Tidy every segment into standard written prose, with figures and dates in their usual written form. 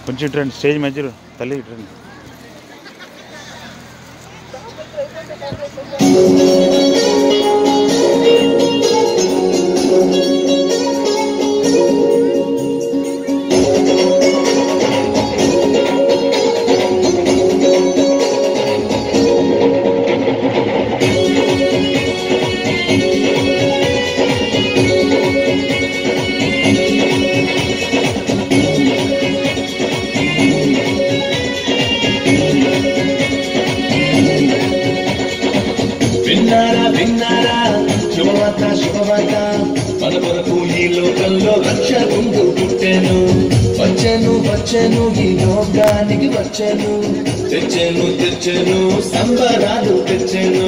కొంచెం ఇట్రండి, స్టేజ్ మధ్యలో తల్లి ఇట్రండి. విన్నారా విన్నారా శుభవార్త శుభవార్త, మన కొరకు ఈ లోకంలో రక్షకుండు పుట్టెను. వచ్చెను వచ్చెను ఈ లోకానికి వచ్చెను, తెచ్చెను తెచ్చెను సంబరాలు తెచ్చెను.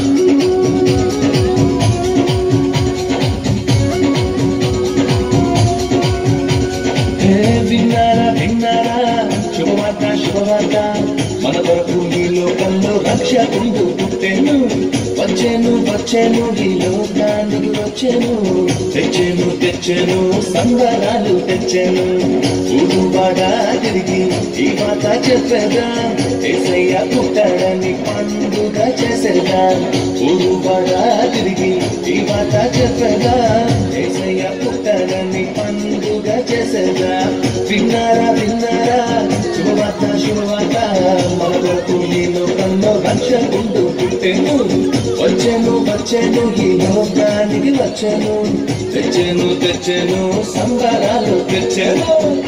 విన్నారా విన్నారా శుభవార్త శుభవార్త, మన కొరకు ఈ లోకంలో రక్షకుండు పుట్టెను. వచ్చెను వచ్చెను ఈ లోకానికి వచ్చెను, తెచ్చెను తెచ్చెను సంబరాలు తెచ్చెను. ఊరువాడా తిరిగి ఈ మాట చెప్పేదా, యేసయ్య పుట్టాడని పండుగ చేసేదా. ఊరువాడా తిరిగి ఈ మాట చెప్పేదా, యేసయ్య పుట్టాడని పండుగ చేసేదా. విన్నారా విన్నారా శుభవార్త శుభవార్త, మన కొరకు ఈ లోకంలో రక్షకుండు పుట్టెను. వచ్చెను వచ్చెను ఈ లోకానికి వచ్చెను, తెచ్చెను తెచ్చెను సంబరాలు తెచ్చెను.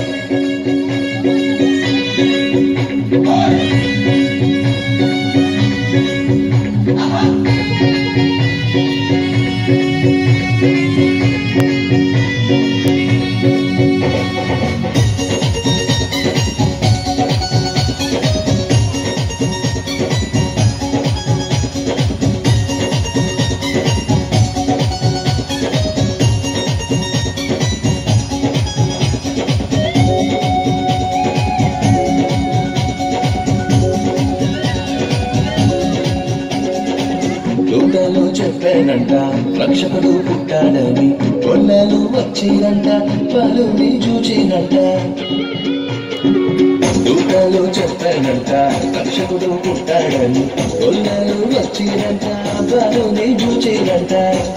లోకాలు చెప్పానంట రక్షకుడు పుట్టాడని, కొన్నలు వచ్చిరంట పలుని చూచినంట. లోకాలు చెప్పానంట రక్షకుడు పుట్టాడని, కొన్నలు వచ్చిరంట పలుని చూచిరంట.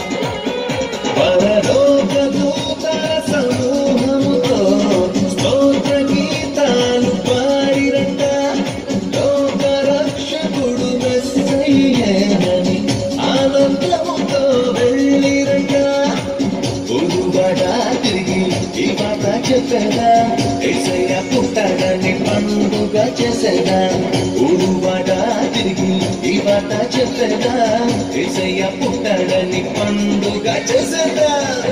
పరలోక దూతల సమూహముతో స్తోత్ర గీతాలు పాడిరంట. లోక రక్షకుడు మెస్సయ్యేనని ఆనందముతో వెళ్ళిరంట. ఊరువాడా తిరిగి ఈ మాట చెప్పేదా, యేసయ్య పుట్టాడని పండుగ చేసేదా. ఊరువాడా తిరిగి ఈ మాట చెప్పేదా, యేసయ్య పుట్టాడని పండుగ చేసేదా.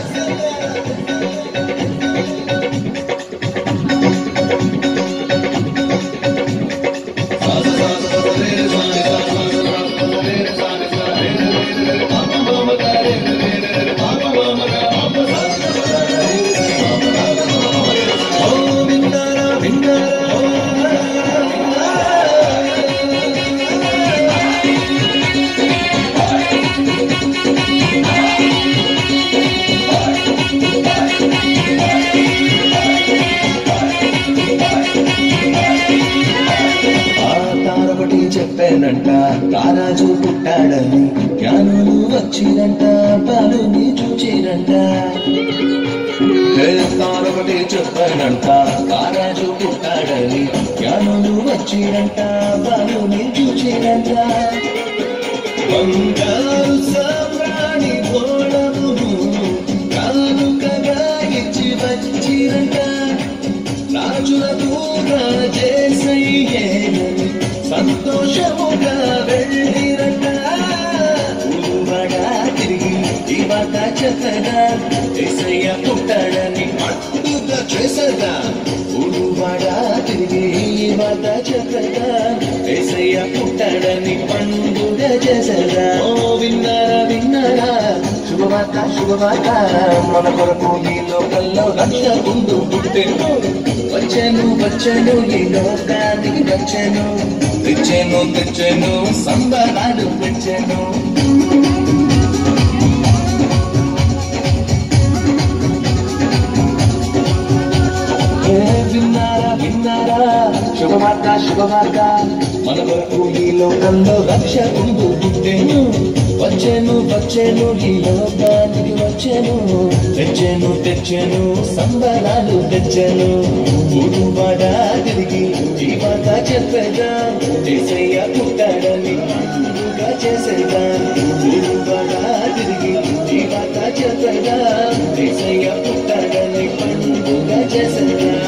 చెప్పానంట తారాజు పుట్టాడని, జ్ఞానులు వచ్చిరంట బాలుని చూచిరంట. తారొకటి చెప్పానంట తారాజు పుట్టాడని, జ్ఞానులు వచ్చిరంట బాలుని చూచిరంట. బంగారు సామ్రాణి గోళమును కానుకగా ఇచ్చి వచ్చిరంట. రాజులకు రాజేసయ్యేనని సంతోషముగా వెళ్ళిరంట. ఊరువాడా తిరిగి ఈ మాట చెప్పదా, యేసయ్య పుట్టాడని పండుగ చేసేదా. ఊరువాడా తిరిగి ఈ మాట చెప్పదా, యేసయ్య పుట్టాడని పండుగ చేసేదా. ఓ విన్నారా విన్నారా శుభవార్త శుభవార్త, మన కొరకు ఈ లోకంలో రక్షకుండు పుట్టెను. వచ్చెను వచ్చెను ఈ లోకానికి వచ్చెను, తెచ్చెను తెచ్చెను సంబరాలు తెచ్చెను. విన్నారా విన్నారా శుభవార్త శుభవార్త మన వరకు ఈ లోకంలో రక్షకుండు పుట్టెను వచ్చెను వచ్చెను ఈ లోకానికి వచ్చెను తెచ్చెను తెచ్చెను సంబరాలు తెచ్చెను ఊరువాడా తిరిగి జీవాత చెప్పేదా యేసయ్య పుట్టాడని పండుగ చేసేదా ఊరువాడా తిరిగి జీవాత చెప్పేదా యేసయ్య పుట్టాడని పండుగ చేసేదా